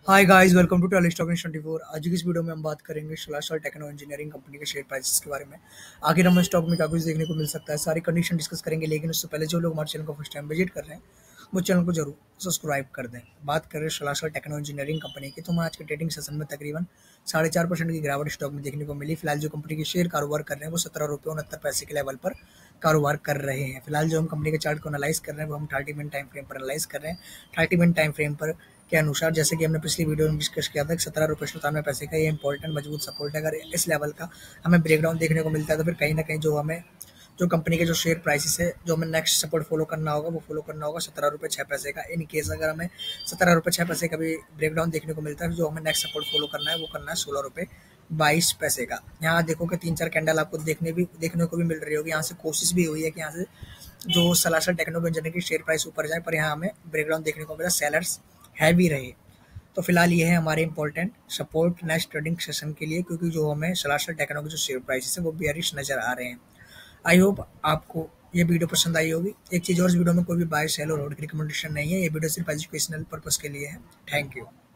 Hi guys, welcome to tele stock in 24। आज की इस वीडियो में हम बात करेंगे सोलार टेक्नो इंजीनियरिंग कंपनी के शेयर प्राइसेस के बारे में। आखिर हमें स्टॉक में क्या कुछ देखने को मिल सकता है, सारी कंडीशन डिस्कस करेंगे। लेकिन उससे पहले जो लोग हमारे चैनल को फर्स्ट टाइम विजिट कर रहे हैं वो चैनल को जरूर सब्सक्राइब कर दें। बात करें सोलार टेक्नो इंजीनियरिंग कंपनी की, तो हमें आज के ट्रेडिंग सेशन में तकरीबन 4.5% की गिरावट स्टॉक में देखने को मिली। फिलहाल जो कंपनी के शेयर कारोबार कर रहे हैं वो 17 रुपये 69 पैसे के लेवल पर कारोबार कर रहे हैं। फिलहाल जो हम कंपनी के चार्ट को एनालाइज कर रहे हैं वो हम 30 मिनट टाइम फ्रेम पर एनालाइज कर रहे हैं। 30 मिनट टाइम फ्रेम पर के अनुसार, जैसे कि हमने पिछली वीडियो में डिस्कस किया था कि 17 रुपये 97 पैसे का ये इंपॉर्टेंट मजबूत सपोर्ट है। अगर इस लेवल का हमें ब्रेकडाउन देखने को मिलता है तो फिर कहीं ना कहीं जो कंपनी के जो शेयर प्राइसेस है, जो हमें नेक्स्ट सपोर्ट फॉलो करना होगा वो फॉलो करना होगा 17 रुपये 6 पैसे का। इन केस अगर हमें 17 रुपये 6 पैसे का भी ब्रेकडाउन देखने को मिलता है, जो हमें नेक्स्ट सपोर्ट फॉलो करना है वो करना है 16 रुपये 22 पैसे का। यहाँ देखो कि 3-4 कैंडल आपको देखने को भी मिल रही होगी। यहाँ से कोशिश भी हुई है कि यहाँ से जो सलासा टेक्नो इंजीनियरिंग की शेयर प्राइस ऊपर जाए, पर यहाँ हमें ब्रेकडाउन देखने को मिला, सेलर्स हैवी रहे। तो फिलहाल ये है हमारे important support next trading session के लिए, क्योंकि जो हमें सलासा टेक्नो के जो शेयर प्राइसेस है वो बेयरिश नजर आ रहे हैं। आई होप आपको ये वीडियो पसंद आई होगी। एक चीज़ और, इस वीडियो में कोई भी बाय सेल और होल्ड की रिकमेंडेशन नहीं है। ये वीडियो सिर्फ एजुकेशनल पर्पस के लिए है। Thank you.